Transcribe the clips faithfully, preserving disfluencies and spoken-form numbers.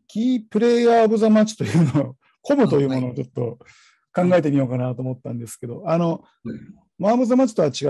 キープレイヤーオブザマッチというのを、コムというものをちょっと考えてみようかなと思ったんですけど、あの、マン・オブ・ザ・マッチとは違って、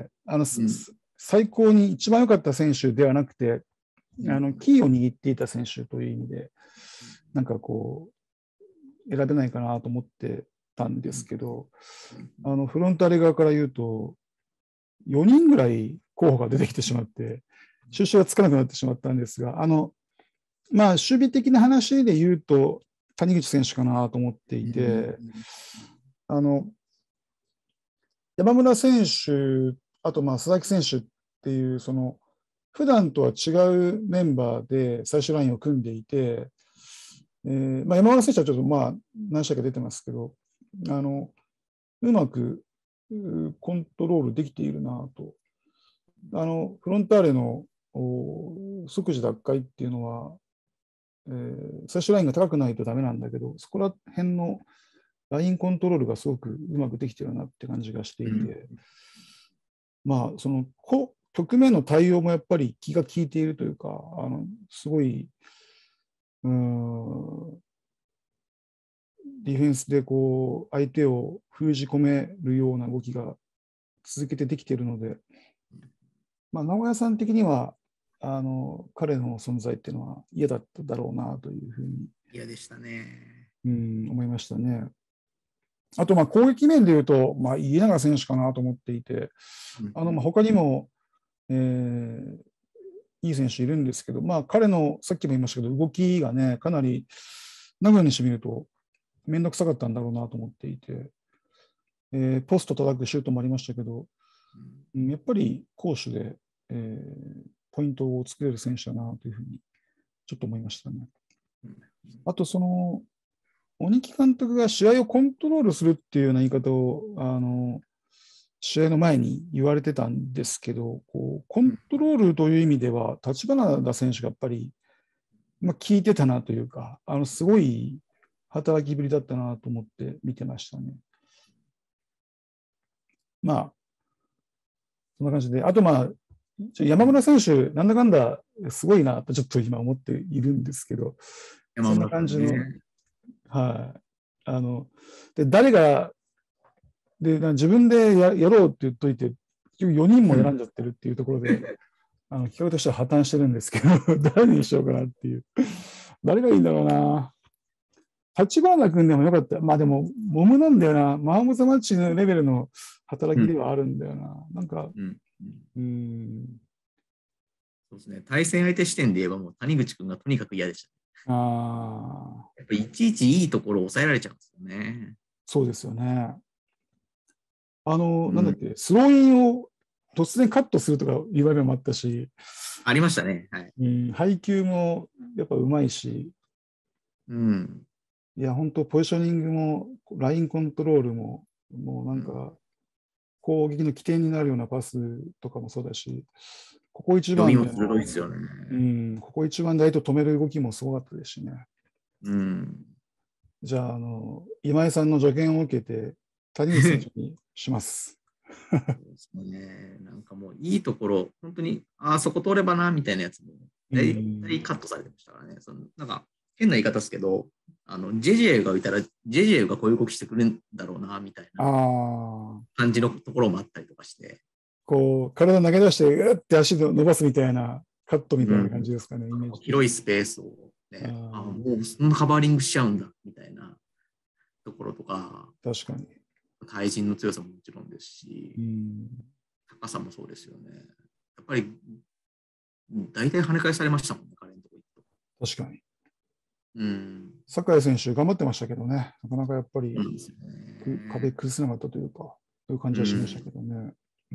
あの、うん、最高に一番良かった選手ではなくて、あの、キーを握っていた選手という意味で、なんかこう、選べないかなと思ってたんですけど、あの、フロンターレ側から言うと、よにんぐらい候補が出てきてしまって、収集がつかなくなってしまったんですが、あの、まあ、守備的な話で言うと、谷口選手かなと思っていて、あの、山村選手、あとまあ佐々木選手っていう、その、普段とは違うメンバーで最終ラインを組んでいて、えーまあ、山村選手はちょっとまあ何試合か出てますけど、あの、うまくコントロールできているなと。あの、フロンターレの即時奪回っていうのは、えー、最終ラインが高くないとダメなんだけど、そこら辺のラインコントロールがすごくうまくできてるなって感じがしていて、うん、まあ、その、局面の対応もやっぱり気が利いているというか、あの、すごい、うーん、ディフェンスでこう、相手を封じ込めるような動きが続けてできているので、まあ、名古屋さん的には、あの、彼の存在っていうのは嫌だっただろうなというふうに。 嫌でしたね。 うん、思いましたね。あと、まあ、攻撃面でいうと、まあ、家長選手かなと思っていて、あの、まあ、他にも、えー、いい選手いるんですけど、まあ、彼の、さっきも言いましたけど、動きがね、かなり、名古屋にしてみると、めんどくさかったんだろうなと思っていて、えー、ポスト叩くシュートもありましたけど、うん、やっぱり攻守で、えー、ポイントを作れる選手だなというふうに、ちょっと思いましたね。あと、その、鬼木監督が試合をコントロールするっていうような言い方を、あの、試合の前に言われてたんですけど、こうコントロールという意味では、立花田選手がやっぱり、まあ、効いてたなというか、あのすごい働きぶりだったなと思って見てましたね。まあ、そんな感じで、あとまあ、山村選手、なんだかんだすごいなとちょっと今思っているんですけど、そんな感じの、はい、あの、で、誰が、で、自分で や, やろうって言っといて、よにんも選んじゃってるっていうところで、うん、あの企画としては破綻してるんですけど、誰にしようかなっていう。誰がいいんだろうな。立花君でもよかった。まあでも、モムなんだよな。マームザマッチのレベルの働きではあるんだよな。うん、なんか、うん。うん、 そうですね。対戦相手視点で言えば、もう谷口君がとにかく嫌でした、ね。ああ。やっぱりいちいちいいところを抑えられちゃうんですよね。 そうですよね。あの、うん、なんだっけ、スローインを突然カットするとか言われるのもあったし、 ありましたね。はい。 うん、配球もやっぱうまいし、 うん。 いや、本当ポジショニングも、ラインコントロールも、もうなんか、攻撃の起点になるようなパスとかもそうだし、ここ一番で、 鋭いですよね。 うん、ここ一番で相手を止める動きもすごかったですしね。 うん。 じゃあ、あの、今井さんの助言を受けて、谷口選手にします。 そうですね。なんかもういいところ、本当に、ああ、そこ通ればな、みたいなやつも、大体カットされてましたからね。そのなんか、変な言い方ですけど、あの、ジェジェがいたら、ジェジェがこういう動きしてくるんだろうな、みたいな感じのところもあったりとかして。 こう、体投げ出して、うって足を伸ばすみたいな、カットみたいな感じですかね、うん、イメージ。 広いスペースをね、ああ、もうそんなカバーリングしちゃうんだ、みたいなところとか。 確かに。 対人の強さももちろんですし、うん、高さもそうですよね。やっぱり、大体跳ね返されましたもんね、彼のところ行くと。確かに。 うん。 酒井選手、頑張ってましたけどね、なかなかやっぱり、ね、壁崩せなかったというか、そういう感じはしましたけどね。うんうん、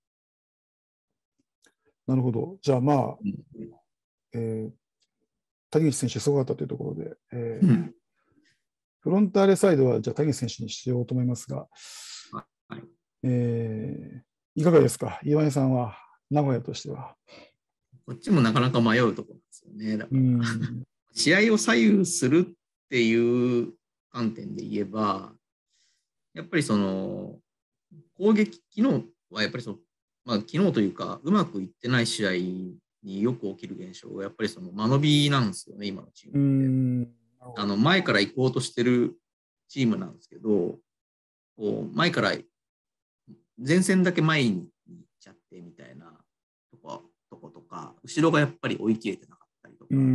なるほど。じゃあまあ、うんえー、谷口選手、すごかったというところで、えーうん、フロンターレサイドは、じゃあ谷口選手にしようと思いますが、はいえー、いかがですか、岩井さんは、名古屋としては。 こっちもなかなか迷うところですよね。だから、うん、試合を左右するっていう観点で言えば、やっぱりその、攻撃、昨日はやっぱりその、まあ、昨日というか、うまくいってない試合によく起きる現象が、やっぱりその間延びなんですよね、今のチーうムって。 ん。 あの前から行こうとしてるチームなんですけど、こう前から前線だけ前に行っちゃってみたいなとこ、とことか、後ろがやっぱり追い切れてなかったりとか、 うん。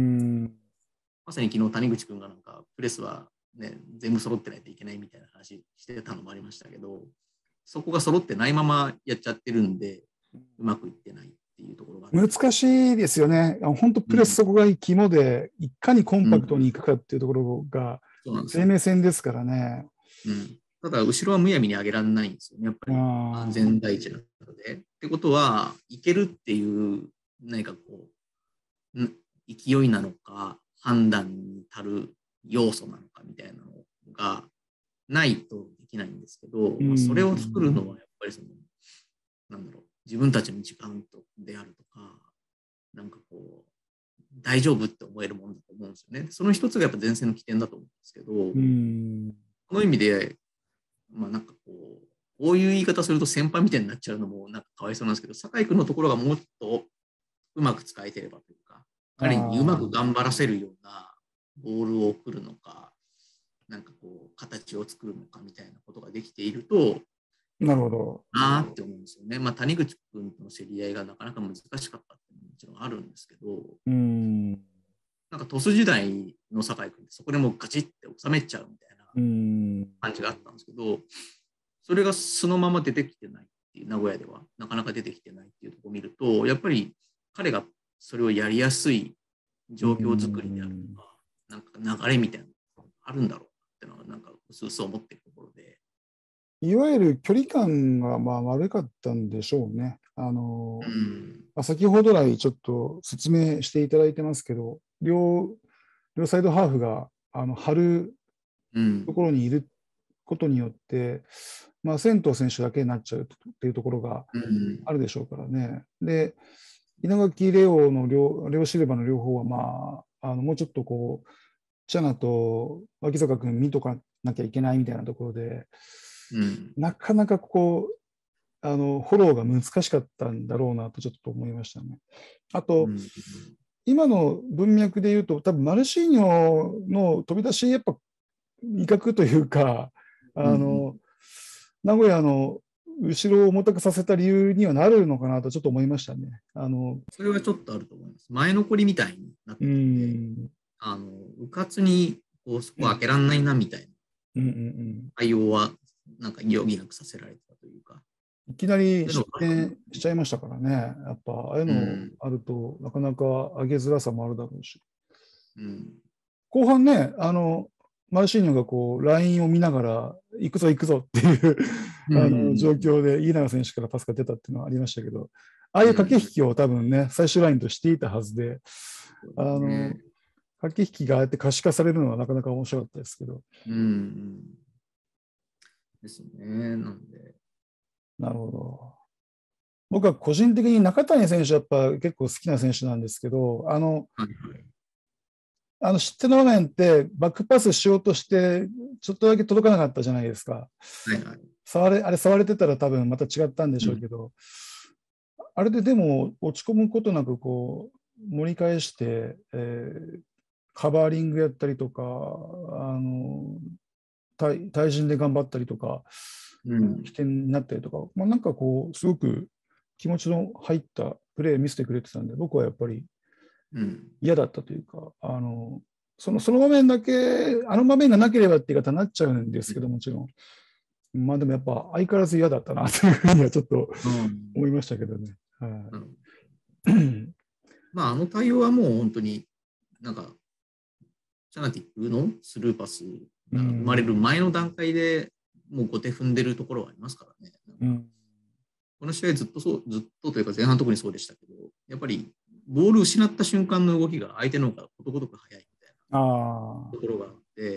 まさに昨日谷口君がなんかプレスは、ね、全部揃ってないといけないみたいな話してたのもありましたけど、そこが揃ってないままやっちゃってるんで、うまくいってないっていうところがある。 難しいですよね。本当プレスそこが肝で、いかにコンパクトにいくかっていうところが生命線ですからね。 うん、ただ、後ろはむやみに上げられないんですよね。やっぱり安全第一なので。ってことは、いけるっていう何かこう、勢いなのか、判断に足る要素なのかみたいなのがないとできないんですけど、まあ、それを作るのはやっぱりその、なんだろう、自分たちの時間であるとか、なんかこう、大丈夫って思えるものだと思うんですよね。その一つがやっぱ前線の起点だと思うんですけど、 うんこの意味で、まあなんかこう、こういう言い方すると先輩みたいになっちゃうのもなんかかわいそうなんですけど、酒井君のところがもっとうまく使えてればというか、彼にうまく頑張らせるようなボールを送るのか、なんかこう、形を作るのかみたいなことができていると、 なるほど。 なーって思うんですよね。まあ谷口君との競り合いがなかなか難しかったっていうのももちろんあるんですけど、 うんなんか鳥栖時代の酒井君ってそこでもうガチって収めちゃうみたいな感じがあったんですけど、それがそのまま出てきてないっていう、名古屋ではなかなか出てきてないっていうところを見ると、やっぱり彼がそれをやりやすい状況作りであるとか、なんか流れみたいなのがあるんだろうっていうのは、なんかうすうす思ってるところで。 いわゆる距離感がまあ悪かったんでしょうね。あの、うん、先ほど来ちょっと説明していただいてますけど、両、両サイドハーフがあの張るところにいることによって、うん、まあ、仙頭選手だけになっちゃうっていうところがあるでしょうからね。で、稲垣、レオの両、レオシルバの両方は、まあ、あのもうちょっとこう、チャナと脇坂君見とかなきゃいけないみたいなところで、うん、なかなかこう、あの、フォローが難しかったんだろうなとちょっと思いましたね。あと、うん、今の文脈で言うと、多分マルシーニョの飛び出し、やっぱ威嚇というか、あの、うん、名古屋の後ろを重たくさせた理由にはなるのかなとちょっと思いましたね。あのそれはちょっとあると思います。前残りみたいになってたんで、んあのうかつにこうそこ開けられないなみたいな対応はなんか余儀なくさせられたというか。 いきなり失点しちゃいましたからね。やっぱああいうのあると、なかなか上げづらさもあるだろうし。うん、後半ね、あのマルシーニョがこうラインを見ながら行くぞ行くぞっていうあの状況で飯永選手からパスが出たっていうのはありましたけど、ああいう駆け引きを多分ね、最終ラインとしていたはずで、あの駆け引きがああやって可視化されるのはなかなか面白かったですけど。 うんですね。なんで。 なるほど。僕は個人的に中谷選手やっぱ結構好きな選手なんですけど、あの、はいはいあの失点の場面ってバックパスしようとしてちょっとだけ届かなかったじゃないですか。はいはい、触れあれ触れてたら多分また違ったんでしょうけど、うん、あれででも落ち込むことなくこう盛り返して、えー、カバーリングやったりとか、あの対対人で頑張ったりとか、うん、起点になったりとか、まあ、なんかこうすごく気持ちの入ったプレー見せてくれてたんで、僕はやっぱり嫌だったというか、あのそのその場面だけ、あの場面がなければって言い方になっちゃうんですけど、もちろん。まあでもやっぱ相変わらず嫌だったなというふうにはちょっと思いましたけどね。うんはい、 まああの対応はもう本当になんか、チャナティックのスルーパスが生まれる前の段階でもう後手踏んでるところはありますからね。うんこの試合ずっとそう、ずっとというか前半特にそうでしたけど、やっぱりボール失った瞬間の動きが相手の方がことごとく速いみたいなところがあって、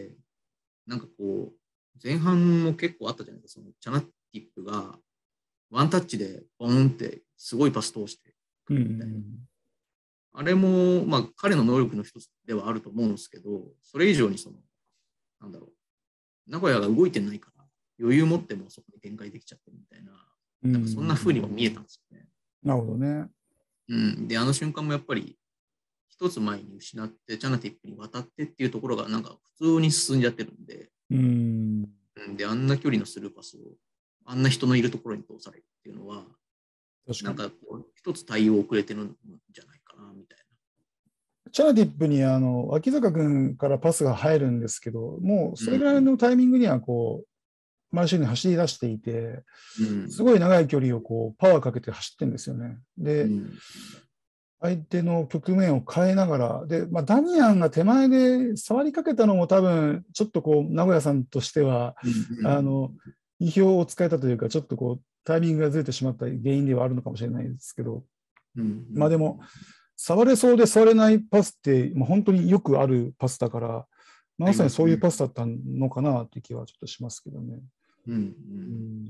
なんかこう、前半も結構あったじゃないですか、そのチャナティップがワンタッチでボーンってすごいパス通してくるみたいな。うん、あれも、まあ彼の能力の一つではあると思うんですけど、それ以上にその、なんだろう、名古屋が動いてないから余裕持ってもそこに展開できちゃってるみたいな、なんかそんな風にも見えたんですよね。 なるほどね。 うん、で、あの瞬間もやっぱり、一つ前に失って、チャナティップに渡ってっていうところが、なんか普通に進んじゃってるんで、 うん。 で、あんな距離のスルーパスを、あんな人のいるところに通されるっていうのは、 確かに。 なんか一つ対応遅れてるんじゃないかな、みたいチャナティップにあの脇坂君からパスが入るんですけど、もうそれぐらいな。 のタイミングにはこう、マルシーニ走り出していて、 うん。 すごい長い距離をこうパワーかけて走ってるんですよね。で、 うん。 相手の局面を変えながら、で、まあ、ダミアンが手前で触りかけたのも多分、ちょっとこう、名古屋さんとしては、 うん。 あの、意表をつかえたというか、ちょっとこう、タイミングがずれてしまった原因ではあるのかもしれないですけど、 うん。 まあでも、触れそうで触れないパスって、もう本当によくあるパスだから、まさにそういうパスだったのかなという気はちょっとしますけどね。 うん。うん。 うん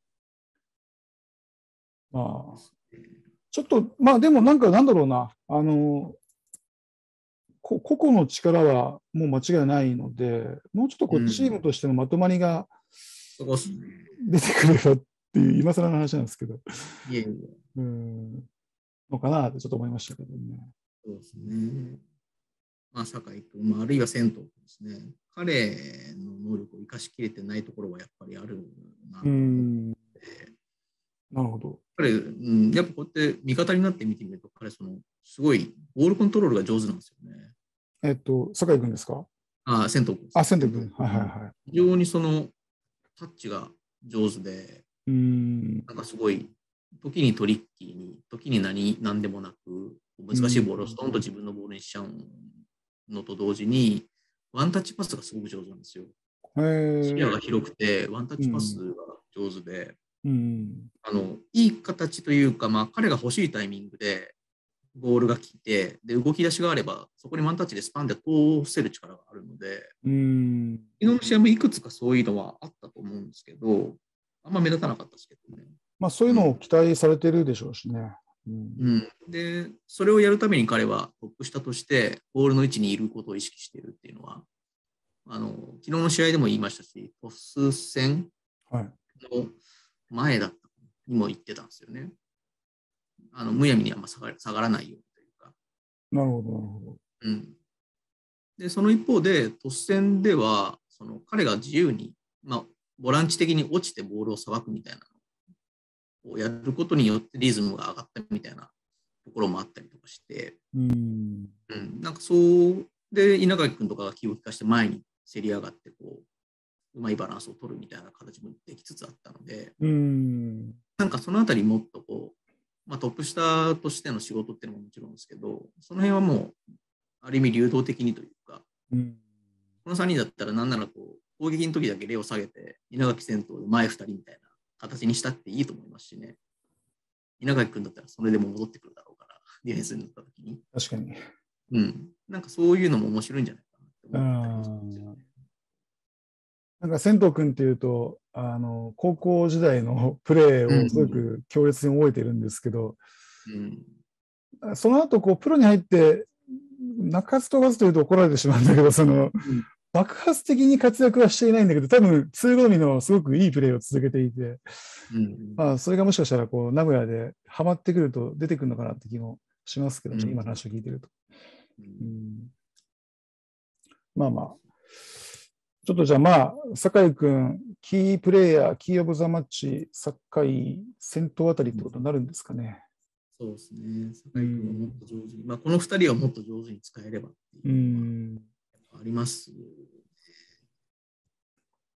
まあ、ちょっと、まあでもなんかなんだろうな、あの、こ個々の力はもう間違いないので、もうちょっとこうチームとしてのまとまりがそこっすね。 出てくればっていう、今更の話なんですけど、 いえいえ、 うんのかなってちょっと思いましたけどね。 そうですね。まあ、酒井君、まあ、あるいは銭湯君ですね。彼の能力を生かしきれてないところはやっぱりあるなとう思ってん、なるほど。 彼、うん、やっぱこうやって味方になって見てみると、彼、その、すごいボールコントロールが上手なんですよね。 えっと、酒井君ですか？ ああ、銭湯君ですあ、 ね。 千斗君。 銭湯君。 はいはいはい。 非常にそのタッチが上手で、 うん、 なんかすごい、時にトリッキーに、時に何何でもなく、難しいボールをストンと自分のボールにしちゃうのと同時に、ワンタッチパスがすごく上手なんですよ。 へ視野え、 が広くて、ワンタッチパスうん、 が上手で、 うん、 あの、いい形というか、まあ、彼が欲しいタイミングで、ボールが来て、で、動き出しがあれば、そこにワンタッチでスパンで通せる力があるので、 うん。 昨日の試合もいくつかそういうのはあったと思うんですけど、あんま目立たなかったですけどね。 まあそういうのをうん。 期待されてるでしょうしね。うん、 うん、で、それをやるために彼はトップ下として、ボールの位置にいることを意識しているっていうのは、あの、昨日の試合でも言いましたし、トス戦はい。 の前だったにも言ってたんですよね。あの、むやみにあんま下が下がらないようにというか。 なるほど、なるほど。 うん。で、その一方で、トス戦では、その彼が自由に、まあ、ボランチ的に落ちてボールをさばくみたいなのをやることによってリズムが上がったみたいなところもあったりとかして、 うん、 うん、なんかそうで、稲垣君とかが気を利かして前に競り上がって、こう、うまいバランスを取るみたいな形もできつつあったので、 うん、 なんかそのあたりもっとこう、まあ、トップ下としての仕事っていうのももちろんですけど、その辺はもう、ある意味流動的にというか、 うん、 このさんにんだったらなんならこう、攻撃の時だけレを下げて、稲垣戦闘で前ふたりみたいな形にしたっていいと思いますしね。稲垣君だったらそれでも戻ってくるだろうから、ディフェンスになった時に。 確かに。 うん。なんかそういうのも面白いんじゃないかなってう思ったりもするんですよん。 ね。 なんか、仙斗君っていうと、あの、高校時代のプレーうん。 をすごく強烈に覚えてるんですけど、 うん。 その後、こう、プロに入って、泣かず飛ばずというと怒られてしまうんだけど、その、 うん。 爆発的に活躍はしていないんだけど、多分、通好みのすごくいいプレーを続けていて、 うん。 まあ、それがもしかしたら、こう、名古屋でハマってくると出てくるのかなって気もしますけどね、 うん。 今の話を聞いてると。 ううん。 ん、まあまあ、ちょっとじゃあまあ、酒井君、キープレイヤー、キーオブザマッチ、酒井、先頭あたりってことになるんですかね。 そうですね。 う酒井君はもっん。 と上手に、まあ、このふたりはもっと上手に使えればってういうのはん。 あります